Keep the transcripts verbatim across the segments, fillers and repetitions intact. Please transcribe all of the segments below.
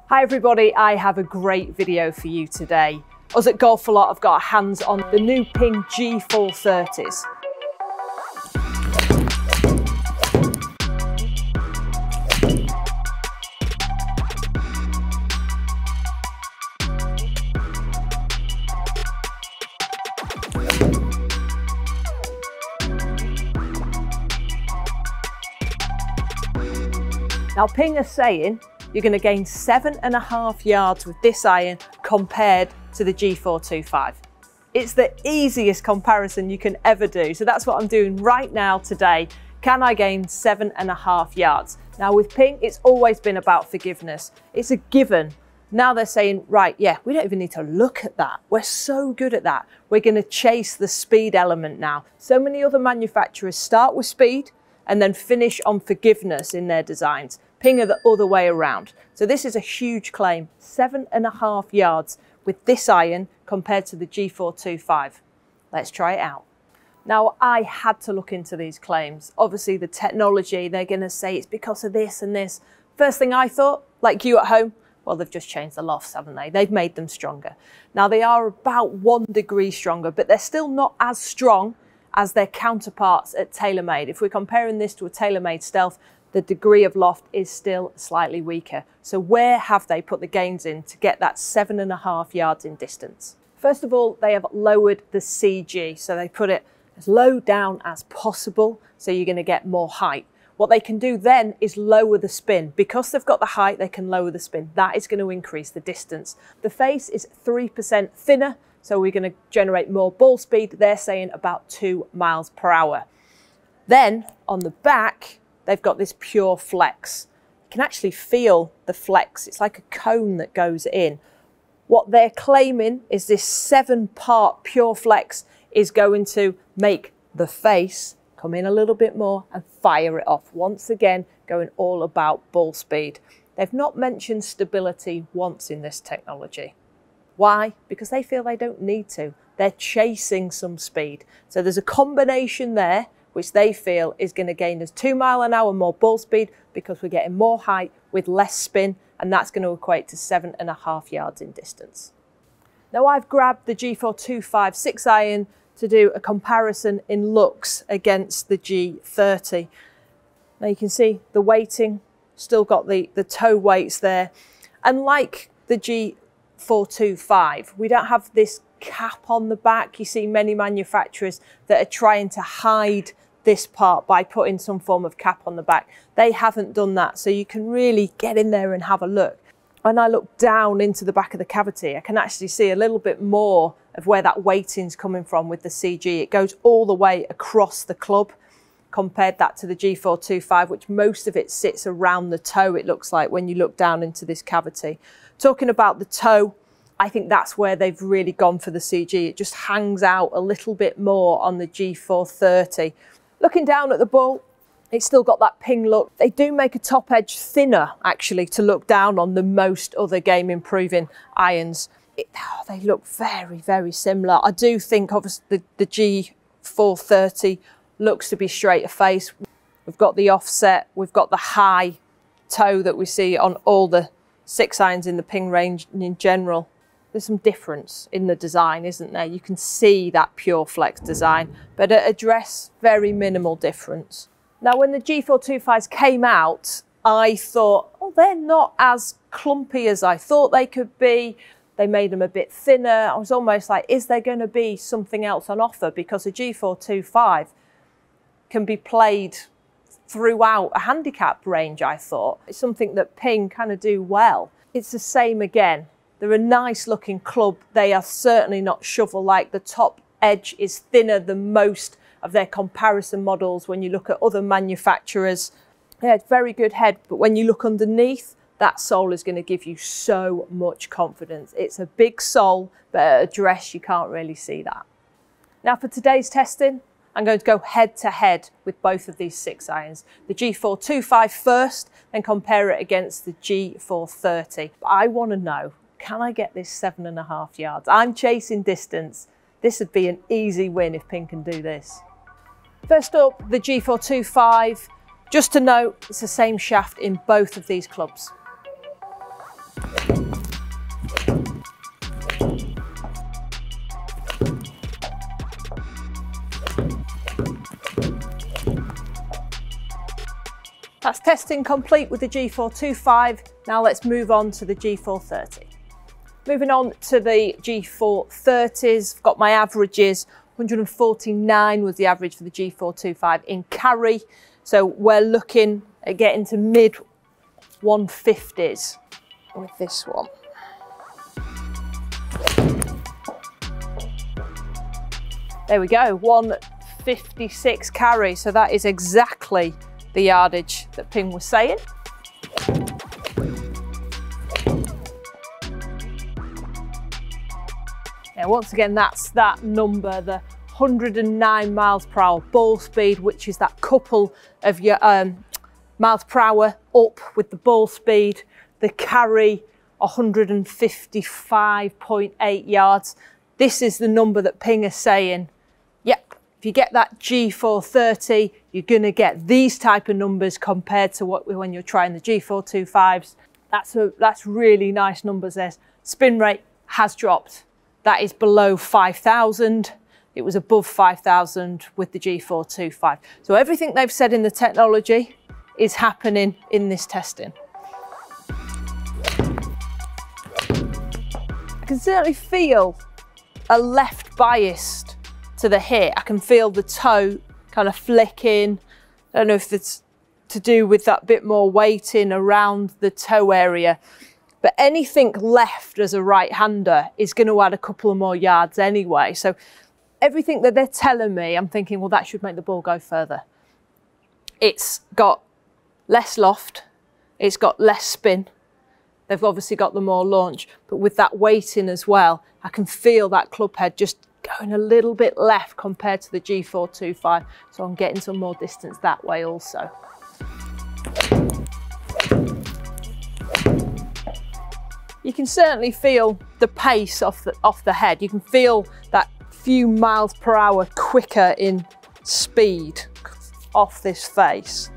Hi everybody, I have a great video for you today. Us at Golfalot have got our hands on the new Ping G four thirties. Now Ping are saying you're going to gain seven and a half yards with this iron compared to the G four twenty-five. It's the easiest comparison you can ever do. So that's what I'm doing right now today. Can I gain seven and a half yards? Now with Ping, it's always been about forgiveness. It's a given. Now they're saying, right, yeah, we don't even need to look at that. We're so good at that. We're going to chase the speed element now. So many other manufacturers start with speed and then finish on forgiveness in their designs. Ping are the other way around. So this is a huge claim, seven and a half yards with this iron compared to the G four twenty-five. Let's try it out. Now I had to look into these claims. Obviously the technology, they're gonna say it's because of this and this. First thing I thought, like you at home, well, they've just changed the lofts, haven't they? They've made them stronger. Now they are about one degree stronger, but they're still not as strong as their counterparts at TaylorMade. If we're comparing this to a TaylorMade Stealth, the degree of loft is still slightly weaker. So where have they put the gains in to get that seven and a half yards in distance? First of all, they have lowered the C G. So they put it as low down as possible. So you're gonna get more height. What they can do then is lower the spin. Because they've got the height, they can lower the spin. That is gonna increase the distance. The face is three percent thinner. So we're gonna generate more ball speed. They're saying about two miles per hour. Then on the back, they've got this pure flex. You can actually feel the flex. It's like a cone that goes in. What they're claiming is this seven part pure flex is going to make the face come in a little bit more and fire it off. Once again, going all about ball speed. They've not mentioned stability once in this technology. Why? Because they feel they don't need to. They're chasing some speed. So there's a combination there which they feel is going to gain us two mile an hour more ball speed because we're getting more height with less spin, and that's going to equate to seven and a half yards in distance. Now I've grabbed the G four twenty-five six iron to do a comparison in looks against the G thirty. Now you can see the weighting, still got the, the toe weights there. And like the G four twenty-five, we don't have this cap on the back. You see many manufacturers that are trying to hide this part by putting some form of cap on the back. They haven't done that, so you can really get in there and have a look. When I look down into the back of the cavity, I can actually see a little bit more of where that weighting's coming from with the C G. It goes all the way across the club. Compared that to the G four twenty-five, which most of it sits around the toe, it looks like, when you look down into this cavity. Talking about the toe, I think that's where they've really gone for the C G. It just hangs out a little bit more on the G four thirty. Looking down at the ball, it's still got that Ping look. They do make a top edge thinner, actually, to look down on than most other game improving irons. It, oh, they look very, very similar. I do think, obviously, the, the G four thirty looks to be straighter face. We've got the offset, we've got the high toe that we see on all the six irons in the Ping range in general. There's some difference in the design, isn't there? You can see that pure flex design, but at address, very minimal difference. Now, when the G four twenty-fives came out, I thought, oh, they're not as clumpy as I thought they could be. They made them a bit thinner. I was almost like, is there going to be something else on offer? Because the G four twenty-five can be played throughout a handicap range, I thought. It's something that Ping kind of do well. It's the same again. They're a nice looking club. They are certainly not shovel-like. The top edge is thinner than most of their comparison models when you look at other manufacturers. Yeah, it's very good head, but when you look underneath, that sole is going to give you so much confidence. It's a big sole, but at address, you can't really see that. Now for today's testing, I'm going to go head to head with both of these six irons. The G four twenty-five first, then compare it against the G four thirty. But I want to know, can I get this seven and a half yards? I'm chasing distance. This would be an easy win if Ping can do this. First up, the G four twenty-five. Just to note, it's the same shaft in both of these clubs. That's testing complete with the G four twenty-five. Now let's move on to the G four thirty. Moving on to the G four thirties, I've got my averages. one hundred forty-nine was the average for the G four twenty-five in carry. So we're looking at getting to mid one fifties with this one. There we go, one fifty-six carry. So that is exactly the yardage that Ping was saying. Yeah, once again, that's that number, the one hundred and nine miles per hour ball speed, which is that couple of your um, miles per hour up with the ball speed. The carry, one hundred fifty-five point eight yards. This is the number that Ping is saying, yep, if you get that G four thirty, you're gonna get these type of numbers compared to what when you're trying the G four twenty-fives. That's, a, that's really nice numbers there. Spin rate has dropped. That is below five thousand. It was above five thousand with the G four twenty-five. So everything they've said in the technology is happening in this testing. I can certainly feel a left bias to the hit. I can feel the toe kind of flicking. I don't know if it's to do with that bit more weighting around the toe area. But anything left as a right-hander is going to add a couple of more yards anyway. So everything that they're telling me, I'm thinking, well, that should make the ball go further. It's got less loft. It's got less spin. They've obviously got the more launch. But with that weighting as well, I can feel that club head just going a little bit left compared to the G four twenty-five. So I'm getting some more distance that way also. You can certainly feel the pace off the, off the head. You can feel that few miles per hour quicker in speed off this face.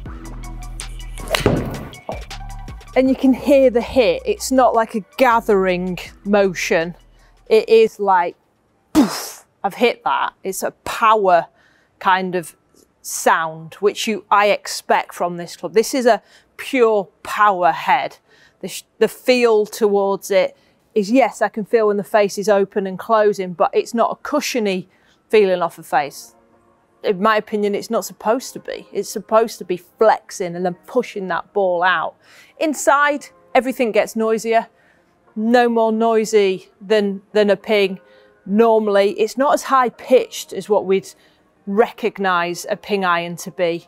And you can hear the hit. It's not like a gathering motion. It is like, poof, I've hit that. It's a power kind of sound, which you I expect from this club. This is a pure power head. The, the feel towards it is, yes, I can feel when the face is open and closing, but it's not a cushiony feeling off the face. In my opinion, it's not supposed to be. It's supposed to be flexing and then pushing that ball out. Inside, everything gets noisier. No more noisy than, than a Ping. Normally, it's not as high pitched as what we'd recognise a Ping iron to be.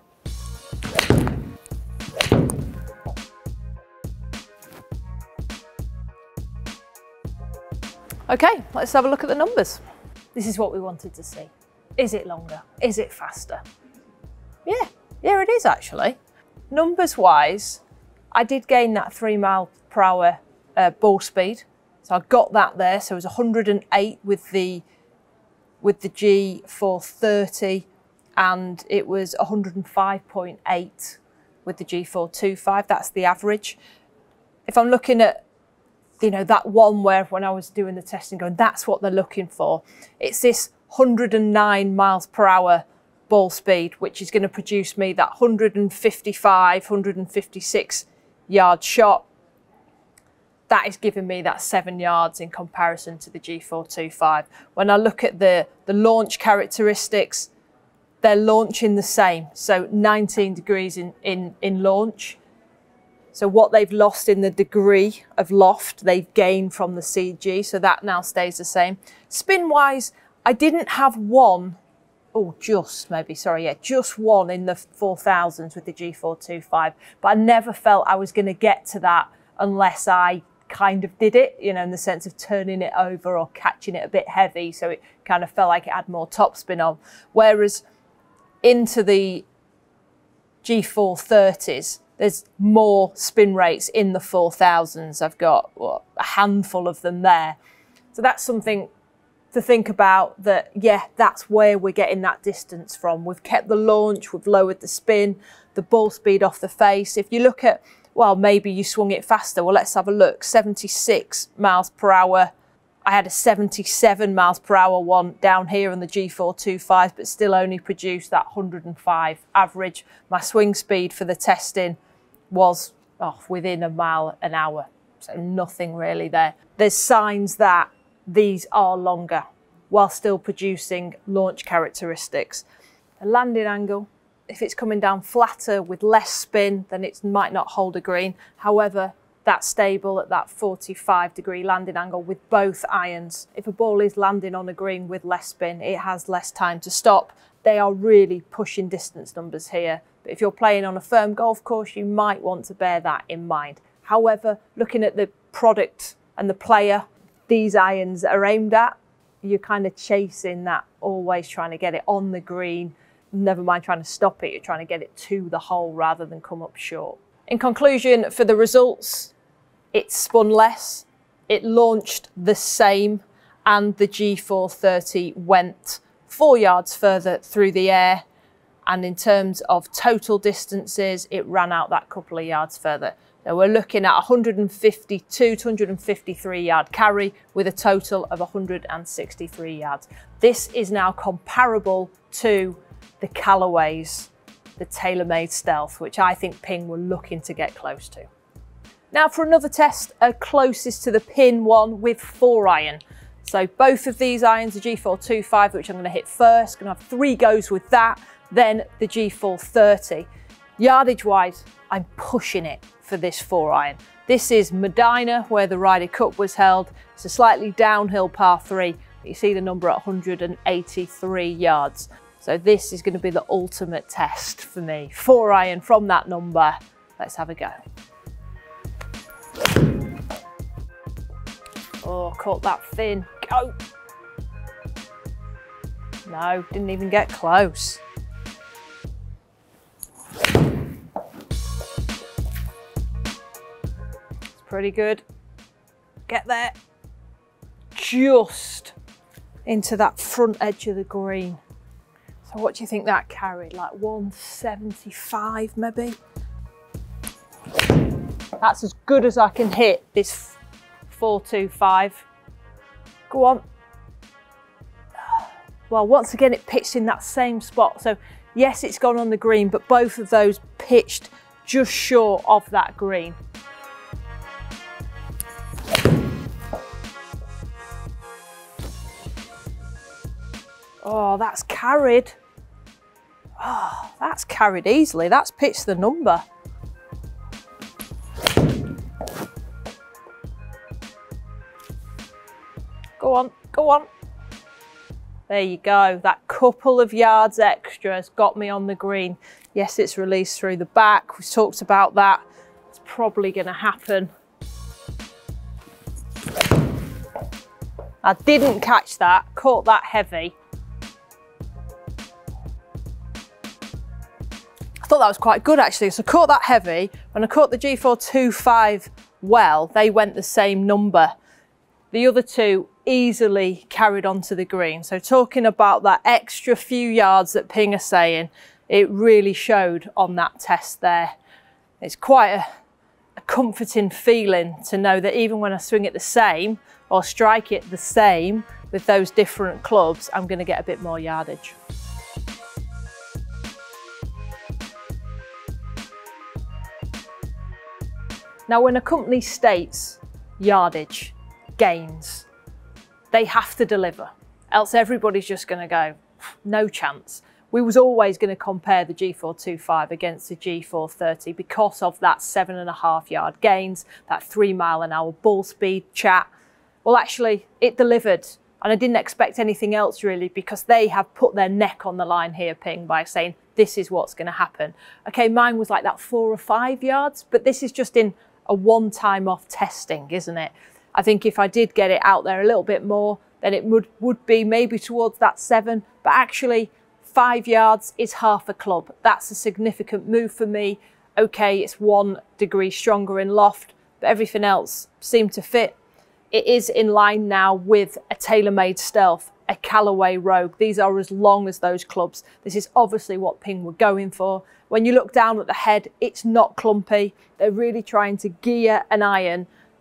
Okay, let's have a look at the numbers. This is what we wanted to see. Is it longer? Is it faster? Yeah, yeah, it is actually. Numbers wise, I did gain that three mile per hour uh, ball speed. So I got that there. So it was one hundred and eight with the, with the G four thirty, and it was one hundred and five point eight with the G four twenty-five. That's the average. If I'm looking at, you know, that one where when I was doing the testing going, that's what they're looking for. It's this one hundred and nine miles per hour ball speed, which is going to produce me that one hundred and fifty-five, one hundred and fifty-six yard shot. That is giving me that seven yards in comparison to the G four twenty-five. When I look at the, the launch characteristics, they're launching the same. So nineteen degrees in, in, in launch. So what they've lost in the degree of loft, they've gained from the C G. So that now stays the same. Spin wise, I didn't have one, oh, just maybe, sorry, yeah, just one in the four thousands with the G four twenty-five. But I never felt I was going to get to that unless I kind of did it, you know, in the sense of turning it over or catching it a bit heavy. So it kind of felt like it had more topspin on. Whereas into the G four thirties, there's more spin rates in the four thousands. I've got what, a handful of them there. So that's something to think about, that, yeah, that's where we're getting that distance from. We've kept the launch, we've lowered the spin, the ball speed off the face. If you look at, well, maybe you swung it faster. Well, let's have a look. seventy-six miles per hour I had a seventy-seven miles per hour one down here on the G four twenty-five, but still only produced that one hundred and five average. My swing speed for the testing was oh, within a mile an hour, so nothing really there. There's signs that these are longer while still producing launch characteristics. The landing angle, if it's coming down flatter with less spin, then it might not hold a green. However, that's stable at that forty-five degree landing angle with both irons. If a ball is landing on a green with less spin, it has less time to stop. They are really pushing distance numbers here. But if you're playing on a firm golf course, you might want to bear that in mind. However, looking at the product and the player these irons are aimed at, you're kind of chasing that, always trying to get it on the green. Never mind trying to stop it, you're trying to get it to the hole rather than come up short. In conclusion, for the results, it spun less, it launched the same, and the G four thirty went four yards further through the air. And in terms of total distances, it ran out that couple of yards further. So we're looking at one hundred fifty-two to one hundred fifty-three yard carry with a total of one hundred sixty-three yards. This is now comparable to the Callaways, the TaylorMade Stealth, which I think Ping were looking to get close to. Now for another test, uh, closest to the pin one with four iron. So both of these irons, the G four twenty-five, which I'm going to hit first, going to have three goes with that, then the G four thirty. Yardage wise, I'm pushing it for this four iron. This is Medina, where the Ryder Cup was held. It's a slightly downhill par three. You see the number at one hundred eighty-three yards. So this is going to be the ultimate test for me. Four iron from that number. Let's have a go. Oh, caught that thin. Go. No, didn't even get close. It's pretty good. Get there. Just into that front edge of the green. So what do you think that carried? Like one seventy-five maybe? That's as good as I can hit this four twenty-five. Go on. Well, once again, it pitched in that same spot. So yes, it's gone on the green, but both of those pitched just short of that green. Oh, that's carried. Oh, that's carried easily. That's pitched the number. Go on, go on. There you go. That couple of yards extra has got me on the green. Yes, it's released through the back. We've talked about that. It's probably going to happen. I didn't catch that, caught that heavy. I thought that was quite good actually. So I caught that heavy. When I caught the G four twenty-five well, they went the same number. The other two easily carried onto the green. So talking about that extra few yards that Ping are saying, it really showed on that test there. It's quite a, a comforting feeling to know that even when I swing it the same or strike it the same with those different clubs, I'm going to get a bit more yardage. Now, when a company states yardage, gains, they have to deliver, else everybody's just going to go, no chance. We was always going to compare the G four twenty-five against the G four thirty because of that seven and a half yard gains, that three mile an hour ball speed chat. Well, actually, it delivered. And I didn't expect anything else really, because they have put their neck on the line here, Ping, by saying, this is what's going to happen. Okay, mine was like that four or five yards, but this is just in a one time off testing, isn't it? I think if I did get it out there a little bit more, then it would, would be maybe towards that seven, but actually five yards is half a club. That's a significant move for me. Okay, it's one degree stronger in loft, but everything else seemed to fit. It is in line now with a TaylorMade Stealth, a Callaway Rogue. These are as long as those clubs. This is obviously what Ping were going for. When you look down at the head, it's not clumpy. They're really trying to gear an iron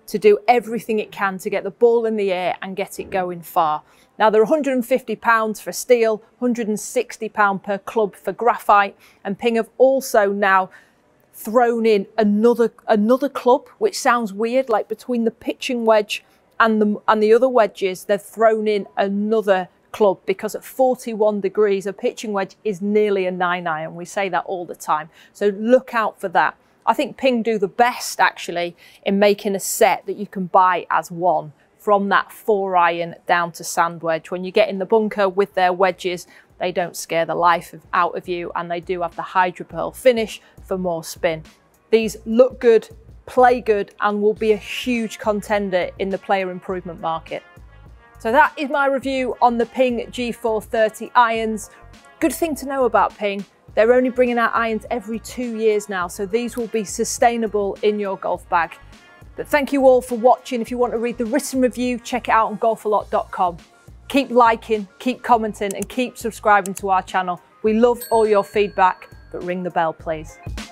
to do everything it can to get the ball in the air and get it going far. Now they're one hundred and fifty pounds for steel, one hundred and sixty pounds per club for graphite, and Ping have also now thrown in another another club, which sounds weird, like between the pitching wedge and the and the other wedges, they've thrown in another club, because at forty-one degrees a pitching wedge is nearly a nine iron. We say that all the time, so look out for that. I think Ping do the best actually in making a set that you can buy as one, from that four iron down to sand wedge. When you get in the bunker with their wedges, they don't scare the life of, out of you, and they do have the hydro pearl finish for more spin. These look good, play good, and will be a huge contender in the player improvement market. So that is my review on the Ping G four thirty irons. Good thing to know about Ping, they're only bringing out irons every two years now, so these will be sustainable in your golf bag. But thank you all for watching. If you want to read the written review, check it out on golfalot dot com. Keep liking, keep commenting, and keep subscribing to our channel. We love all your feedback, but ring the bell, please.